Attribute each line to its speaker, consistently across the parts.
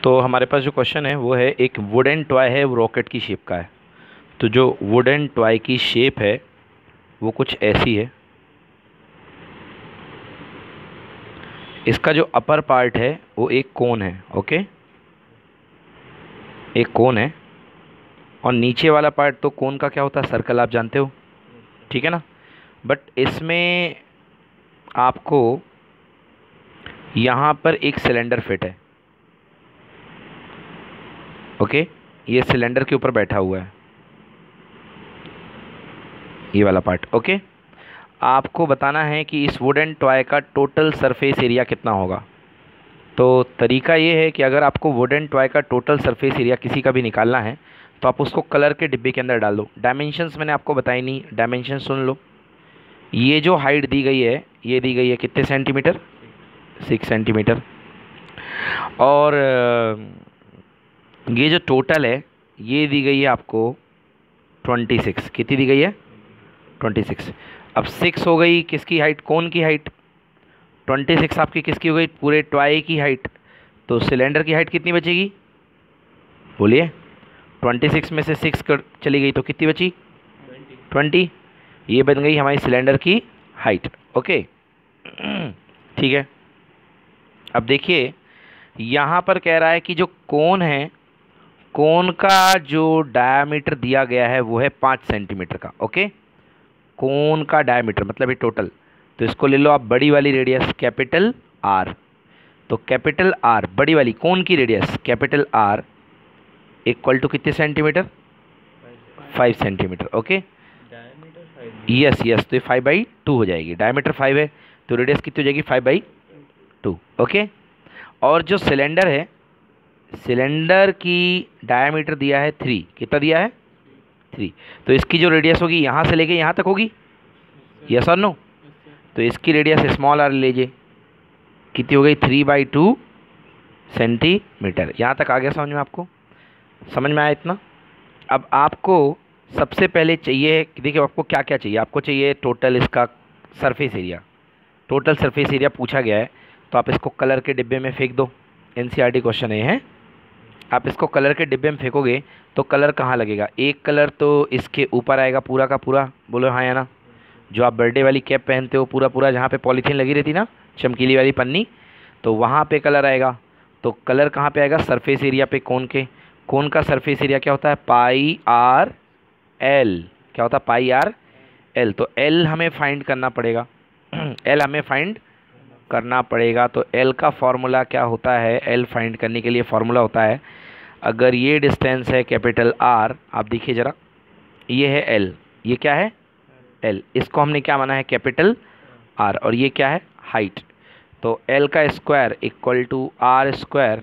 Speaker 1: तो हमारे पास जो क्वेश्चन है वो है, एक वुडन टॉय है, वो रॉकेट की शेप का है। तो जो वुडन टॉय की शेप है वो कुछ ऐसी है। इसका जो अपर पार्ट है वो एक कोन है, ओके, एक कोन है। और नीचे वाला पार्ट तो कोन का क्या होता है, सर्कल, आप जानते हो, ठीक है ना। बट इसमें आपको यहाँ पर एक सिलेंडर फिट है, ओके। ये सिलेंडर के ऊपर बैठा हुआ है, ये वाला पार्ट, ओके। आपको बताना है कि इस वुडन टॉय का टोटल सरफेस एरिया कितना होगा। तो तरीका ये है कि अगर आपको वुडन टॉय का टोटल सरफेस एरिया किसी का भी निकालना है तो आप उसको कलर के डिब्बे के अंदर डाल दो। डायमेंशंस मैंने आपको बताई नहीं, डायमेंशन सुन लो। ये जो हाइट दी गई है, ये दी गई है कितने सेंटीमीटर, 6 सेंटीमीटर। और ये जो टोटल है ये दी गई है आपको 26। कितनी दी गई है, 26। अब 6 हो गई किसकी हाइट, कोन की हाइट। 26 आपकी किसकी हो गई, पूरे टॉय की हाइट। तो सिलेंडर की हाइट कितनी बचेगी, बोलिए। 26 में से 6 चली गई तो कितनी बची, 20। ये बन गई हमारी सिलेंडर की हाइट, ओके। ठीक है। अब देखिए यहाँ पर कह रहा है कि जो कोन है, कोन का जो डायामीटर दिया गया है वो है 5 सेंटीमीटर का, ओके। कोन का डायामीटर मतलब ये टोटल। तो इसको ले लो आप बड़ी वाली रेडियस कैपिटल आर। तो कैपिटल आर बड़ी वाली कोन की radius capital R equal to कितने centimetre, 5 centimetre, okay. Yes yes, तो ये 5/2 हो जाएगी। डायमीटर 5 है तो रेडियस कितनी हो जाएगी, 5/2, ओके। और जो सिलेंडर है, सिलेंडर की डायमीटर दिया है 3। कितना दिया है, 3। तो इसकी जो रेडियस होगी यहाँ से लेके यहाँ तक होगी, यस और नो। तो इसकी रेडियस स्मॉल आर लीजिए, कितनी हो गई, 3/2 सेंटीमीटर। यहाँ तक आ गया समझ में, आपको समझ में आया इतना। अब आपको सबसे पहले चाहिए कि देखिए आपको क्या क्या चाहिए। आपको चाहिए टोटल इसका surface area, total surface area पूछा गया है। तो आप इसको कलर के डिब्बे में फेंक दो। एनसीईआरटी क्वेश्चन है। आप इसको कलर के डिब्बे में फेंकोगे तो कलर कहाँ लगेगा, एक कलर तो इसके ऊपर आएगा पूरा का पूरा, बोलो हाँ या ना। जो आप बर्थडे वाली कैप पहनते हो पूरा पूरा, जहाँ पे पॉलीथीन लगी रहती ना, चमकीली वाली पन्नी, तो वहाँ पे कलर आएगा। तो कलर कहाँ पे आएगा, सरफेस एरिया पे, कोन के। कोन का सरफेस एरिया क्या होता है, πr l। क्या होता है, πr l। तो l हमें फाइंड करना पड़ेगा, l हमें फाइंड करना पड़ेगा। तो l का फॉर्मूला क्या होता है, l फाइंड करने के लिए फॉर्मूला होता है, अगर ये डिस्टेंस है कैपिटल R, आप देखिए ज़रा, ये है l, ये क्या है l, इसको हमने क्या माना है, कैपिटल R, और ये क्या है, हाइट। तो l का square equal to R square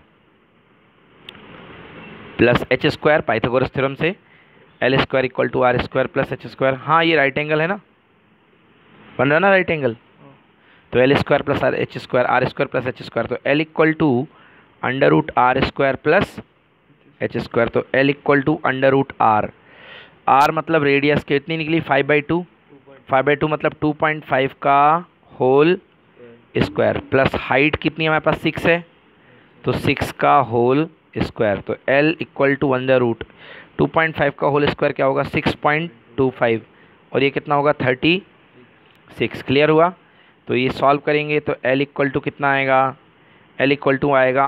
Speaker 1: plus h square, Pythagoras theorem से l square equal to R square plus h square. हाँ ये राइट एंगल है ना, बन रहा ना राइट एंगल। तो l square plus h square, R square plus h square. तो l equal to √R square plus h square. तो l equal to √R। R मतलब रेडियस कितनी निकली, 5/2। 5/2 मतलब 2.5 का होल स्क्वायर, प्लस हाइट कितनी है हमारे पास, 6 है, तो 6 का होल स्क्वायर। तो l इक्वल टू 2.5 का होल स्क्वायर क्या होगा, 6.25, और ये कितना होगा, 36। क्लियर हुआ। तो ये सॉल्व करेंगे तो l इक्वल टू कितना आएगा, l इक्वल टू आएगा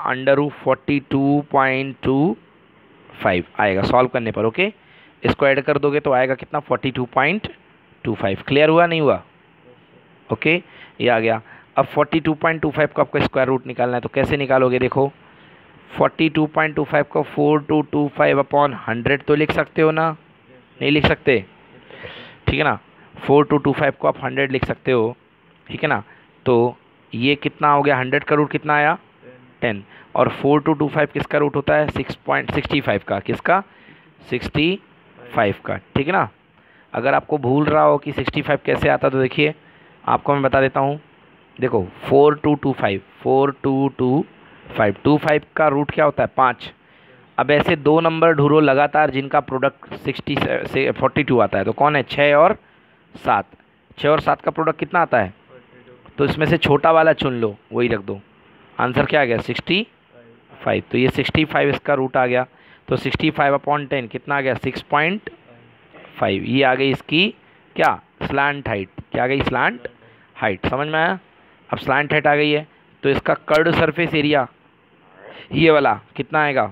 Speaker 1: √42.25 आएगा सॉल्व करने पर, ओके। इसको ऐड कर दोगे तो आएगा कितना, 42.25। क्लियर हुआ नहीं हुआ, ओके। ये आ गया। अब 42.25 का आपको स्क्वायर रूट निकालना है, तो कैसे निकालोगे, देखो 42.25 को 4225/100 तो लिख सकते हो ना, नहीं लिख सकते, ठीक है ना। 4225 को आप 100 लिख सकते हो, ठीक है ना। तो ये कितना हो गया, 100 का रूट कितना आया, 10। और 4225 किसका रूट होता है, 6.65 का, किसका, 65 का, ठीक है ना। अगर आपको भूल रहा हो कि 65 कैसे आता, तो देखिए आपको मैं बता देता हूँ। देखो 4225 का रूट क्या होता है, 5। अब ऐसे दो नंबर ढूंढो लगातार जिनका प्रोडक्ट 60 से 42 आता है, तो कौन है, 6 और 7। 6 और 7 का प्रोडक्ट कितना आता है, तो इसमें से छोटा वाला चुन लो, वही रख दो। आंसर क्या आ गया, 65। 5, तो ये 65 इसका रूट आ गया, तो 65/10 कितना आ गया 6.5। ये आ गई इसकी क्या स्लांट हाइट, क्या आ गई स्लांट हाइट, समझ में आया। अब स्लांट हाइट आ गई है तो इसका कर्ड सरफेस एरिया ये वाला कितना आएगा,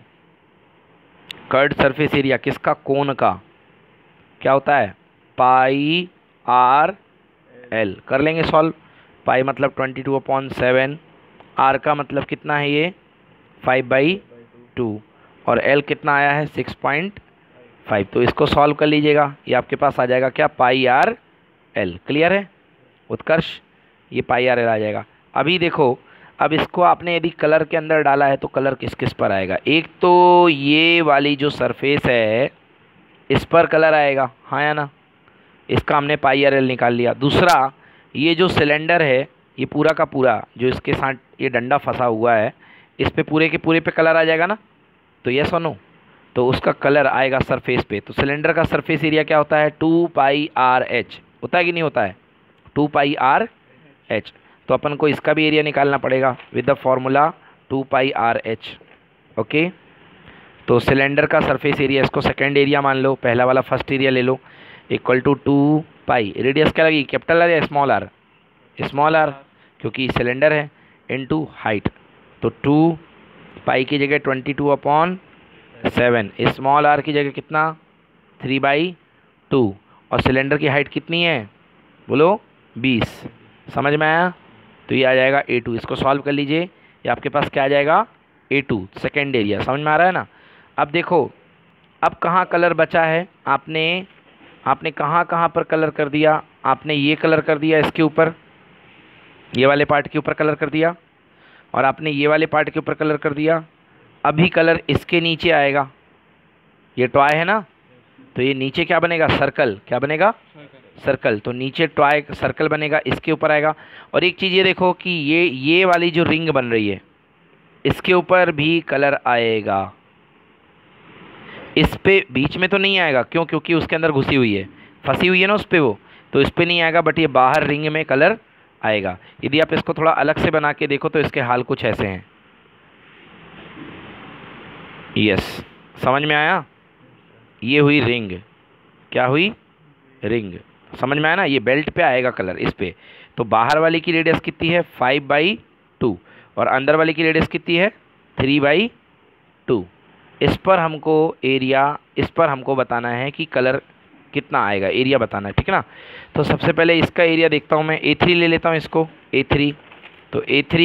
Speaker 1: कर्ड सरफेस एरिया किसका, कोन का, क्या होता है पाई आर एल। कर लेंगे सॉल्व। पाई मतलब 22/7, आर का मतलब कितना है ये 5/2 और एल कितना आया है 6.5। तो इसको सॉल्व कर लीजिएगा, ये आपके पास आ जाएगा क्या पाई आर एल। क्लियर है उत्कर्ष, ये पाई आर एल आ जाएगा। अभी देखो, अब इसको आपने यदि कलर के अंदर डाला है तो कलर किस किस पर आएगा, एक तो ये वाली जो सरफेस है इस पर कलर आएगा, हाँ या ना, इसका हमने पाई आर एल निकाल लिया। दूसरा ये जो सिलेंडर है ये पूरा का पूरा जो इसके साथ ये डंडा फंसा हुआ है इस पे पूरे के पूरे पे कलर आ जाएगा ना, तो यस और नो, तो उसका कलर आएगा सरफेस पे। तो सिलेंडर का सरफेस एरिया क्या होता है 2πRH, होता है कि नहीं होता है 2πRH। तो अपन को इसका भी एरिया निकालना पड़ेगा with the formula 2πRH। Okay, तो सिलेंडर का सरफेस एरिया, इसको सेकेंड एरिया मान लो, पहला वाला फर्स्ट एरिया ले लो, इक्वल टू 2π, रेडियस क्या लगी कैपिटल आर या स्मॉल आर, स्मॉल आर क्योंकि सिलेंडर है, इनटू हाइट, तो 2π की जगह 22/7, स्मॉल आर की जगह कितना 3/2 और सिलेंडर की हाइट कितनी है बोलो 20। समझ में आया, तो ये आ जाएगा A2। इसको सॉल्व कर लीजिए, ये आपके पास क्या आ जाएगा A2 सेकेंड एरिया। समझ में आ रहा है ना। अब देखो, अब कहाँ कलर बचा है, आपने कहाँ कहाँ पर कलर कर दिया, आपने ये कलर कर दिया इसके ऊपर, ये वाले पार्ट के ऊपर कलर कर दिया, और आपने ये वाले पार्ट के ऊपर कलर कर दिया। अभी कलर इसके नीचे आएगा, ये टॉय है ना, तो ये नीचे क्या बनेगा सर्कल, क्या बनेगा सर्कल, तो नीचे टॉय सर्कल बनेगा, इसके ऊपर आएगा। और एक चीज़ ये देखो कि ये वाली जो रिंग बन रही है इसके ऊपर भी कलर आएगा, इस पे बीच में तो नहीं आएगा, क्यों, क्योंकि उसके अंदर घुसी हुई है, फंसी हुई है ना उस पर वो, तो इस पे नहीं आएगा, बट ये बाहर रिंग में कलर आएगा। यदि आप इसको थोड़ा अलग से बना के देखो तो इसके हाल कुछ ऐसे हैं। यस, समझ में आया, ये हुई रिंग, क्या हुई रिंग, समझ में आया ना। ये बेल्ट पे आएगा कलर इस पे, तो बाहर वाली की रेडियस कितनी है 5/2 और अंदर वाली की रेडियस कितनी है 3/2। इस पर हमको एरिया, इस पर हमको बताना है कि कलर कितना आएगा, एरिया बताना है, ठीक है ना। तो सबसे पहले इसका एरिया देखता हूँ मैं, A3 ले लेता हूँ इसको, A3, तो A3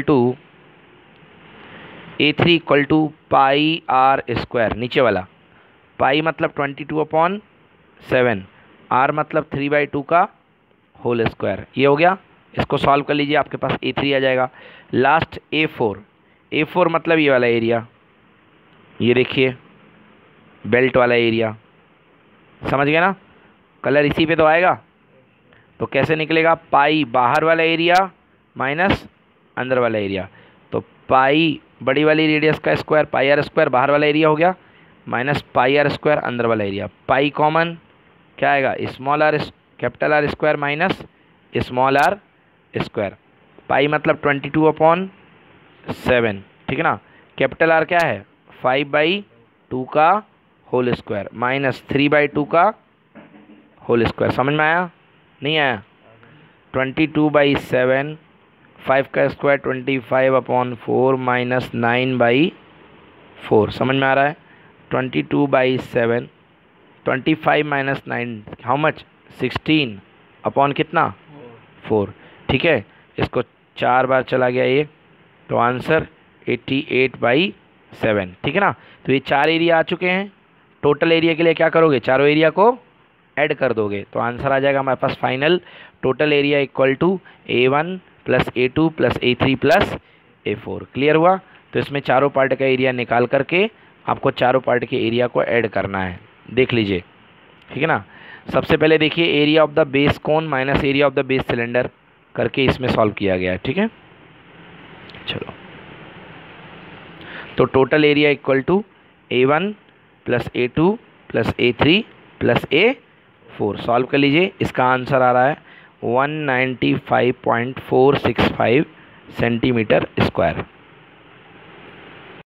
Speaker 1: equal to pi R square, नीचे वाला पाई मतलब 22/7, आर मतलब 3/2 का होल स्क्वायर, ये हो गया। इसको सॉल्व कर लीजिए, आपके पास A3 आ जाएगा। लास्ट A4 मतलब ये वाला एरिया, ये देखिए बेल्ट वाला एरिया, समझ गए ना, कलर इसी पे तो आएगा। तो कैसे निकलेगा, पाई बाहर वाला एरिया माइनस अंदर वाला एरिया, तो पाई बड़ी वाली रेडियस का स्क्वायर पाई आर स्क्वायर बाहर वाला एरिया हो गया, माइनस पाई आर स्क्वायर अंदर वाला एरिया। पाई कॉमन क्या आएगा small R capital R square minus small R square. Pi मतलब 22/7, ठीक है ना। कैपिटल आर क्या है 5/2 का होल स्क्वायर माइनस 3/2 का होल स्क्वायर। समझ में आया नहीं आया, 22/7, 5 का स्क्वायर 25/4 माइनस 9/4। समझ में आ रहा है, 22/7, 25 माइनस 9 हाउ मच 16 अपॉन कितना 4, ठीक है। इसको 4 बार चला गया ये, तो आंसर 88/7, ठीक है ना। तो ये 4 एरिया आ चुके हैं। टोटल एरिया के लिए क्या करोगे, चारों एरिया को ऐड कर दोगे, तो आंसर आ जाएगा हमारे पास final total area equal to A1 plus A2 plus A3 plus A4। Clear हुआ। तो इसमें चारों पार्ट का एरिया निकाल करके आपको चारों पार्ट के एरिया को ऐड करना है, देख लीजिए, ठीक है ना। सबसे पहले देखिए area of the base cone minus area of the base cylinder करके इसमें सॉल्व किया गया है, ठीक है। चलो, तो total area equal to A1 plus A2 plus A3 plus A4। Solve कर लीजिए, इसका आंसर आ रहा है 195.465 सेंटीमीटर स्क्वायर।